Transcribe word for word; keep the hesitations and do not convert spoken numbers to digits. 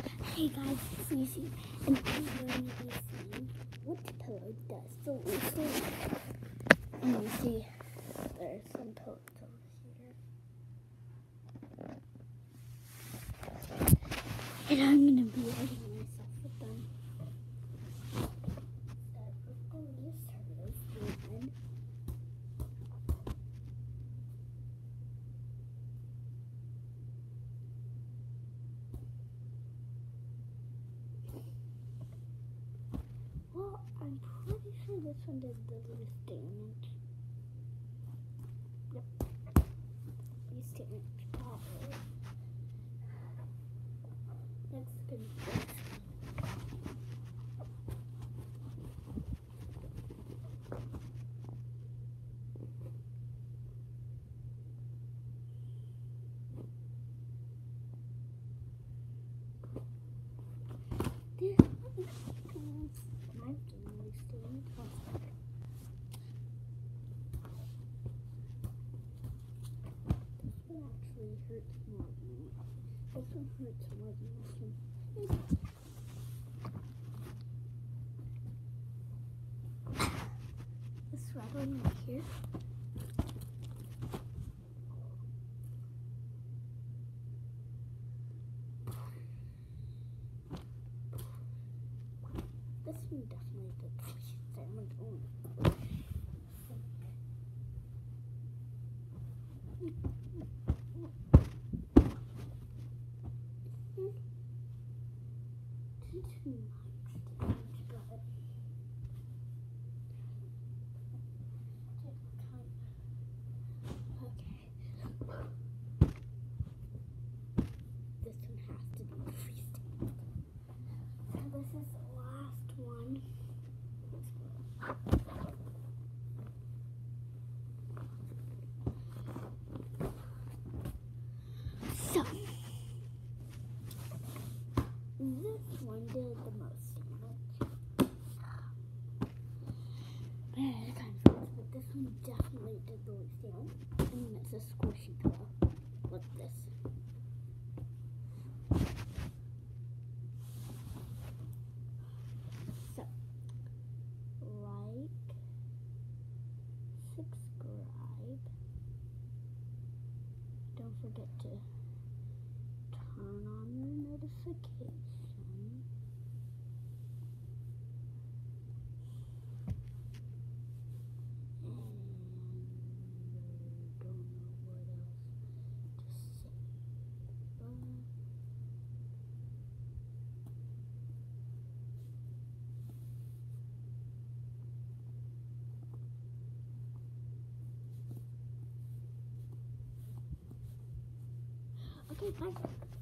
Hey guys, it's Lucy, and I'm going to be seeing what the pillow does. So we see, and you see there's some pillows over here. And I'm going to be writing myself with them. So we're going to start with one. Well, I'm pretty sure this one does the least damage. Yep. Least damage, probably. That's good. This one might be the least damage. This one actually hurts more than this one hurts more than this one. This red one right here. This one definitely did the least damage. Oh. Too much damage, but okay. This one has to be freezing. So this is the last one. So this one did the most damage. It kind of hurts, but this one definitely did the least damage. And it's a squishy pillow. Like this. So, like, subscribe. Don't forget to turn on your notification. Okay, bye.